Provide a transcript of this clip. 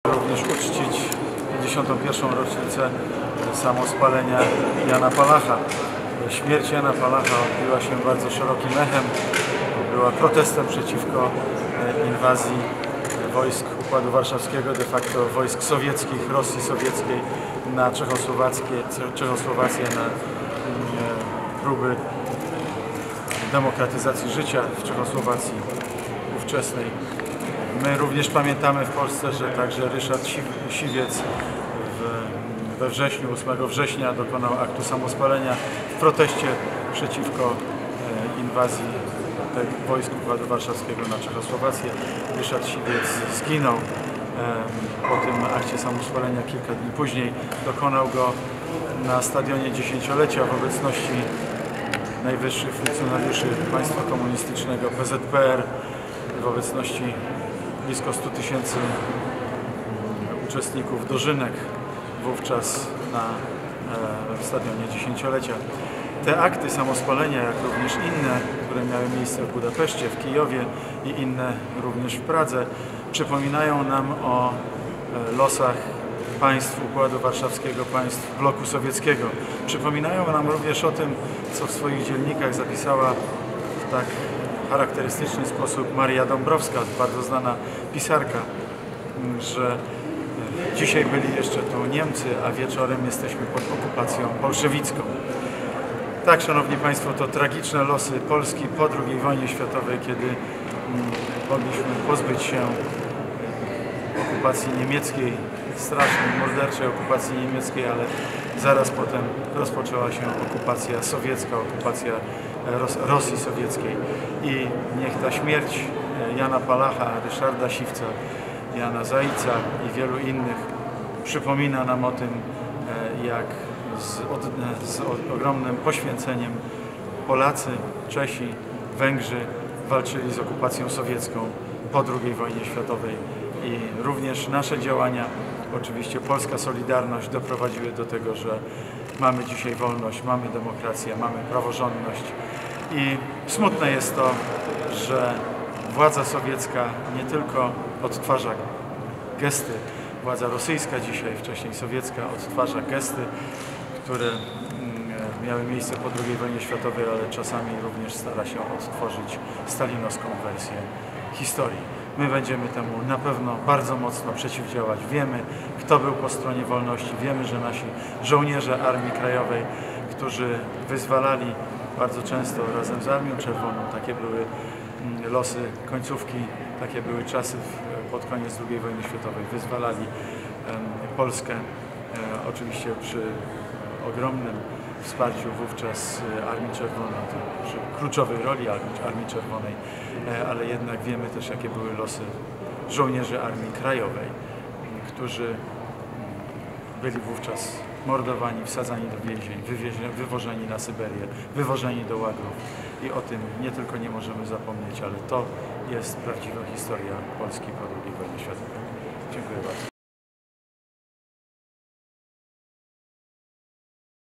również uczcić 51. rocznicę samospalenia Jana Palacha. Śmierć Jana Palacha odbiła się bardzo szerokim echem. Była protestem przeciwko inwazji wojsk Układu Warszawskiego, de facto wojsk sowieckich, Rosji Sowieckiej na Czechosłowację, na próby demokratyzacji życia w Czechosłowacji ówczesnej. My również pamiętamy w Polsce, że także Ryszard Siwiec we wrześniu, 8 września dokonał aktu samospalenia w proteście przeciwko inwazji wojsk Układu Warszawskiego na Czechosłowację. Ryszard Siwiec zginął po tym akcie samospalenia kilka dni później. Dokonał go na stadionie dziesięciolecia w obecności najwyższych funkcjonariuszy państwa komunistycznego PZPR, w obecności blisko 100 000 uczestników dożynek wówczas na stadionie dziesięciolecia. Te akty samospalenia, jak również inne, które miały miejsce w Budapeszcie, w Kijowie i inne również w Pradze, przypominają nam o losach państw Układu Warszawskiego, państw bloku sowieckiego. Przypominają nam również o tym, co w swoich dziennikach zapisała w tak charakterystyczny sposób Maria Dąbrowska, bardzo znana pisarka, że dzisiaj byli jeszcze tu Niemcy, a wieczorem jesteśmy pod okupacją bolszewicką. Tak, Szanowni Państwo, to tragiczne losy Polski po II wojnie światowej, kiedy mogliśmy pozbyć się okupacji niemieckiej, strasznej, morderczej okupacji niemieckiej, ale zaraz potem rozpoczęła się okupacja sowiecka, okupacja Rosji Sowieckiej. I niech ta śmierć Jana Palacha, Ryszarda Siwca, Jana Zajca i wielu innych przypomina nam o tym, jak z ogromnym poświęceniem Polacy, Czesi, Węgrzy walczyli z okupacją sowiecką po II wojnie światowej i również nasze działania, oczywiście polska solidarność, doprowadziły do tego, że mamy dzisiaj wolność, mamy demokrację, mamy praworządność i smutne jest to, że władza sowiecka nie tylko odtwarza gesty, władza rosyjska dzisiaj, wcześniej sowiecka, odtwarza gesty, które miały miejsce po II wojnie światowej, ale czasami również stara się odtworzyć stalinowską wersję historii. My będziemy temu na pewno bardzo mocno przeciwdziałać. Wiemy, kto był po stronie wolności, wiemy, że nasi żołnierze Armii Krajowej, którzy wyzwalali bardzo często razem z Armią Czerwoną, takie były losy końcówki, takie były czasy pod koniec II wojny światowej, wyzwalali Polskę, oczywiście przy ogromnym wsparciu wówczas Armii Czerwonej, przy kluczowej roli Armii Czerwonej, ale jednak wiemy też, jakie były losy żołnierzy Armii Krajowej, którzy byli wówczas mordowani, wsadzani do więzień, wywożeni na Syberię, wywożeni do łagrów i o tym nie tylko nie możemy zapomnieć, ale to jest prawdziwa historia Polski po II wojnie światowej. Dziękuję bardzo.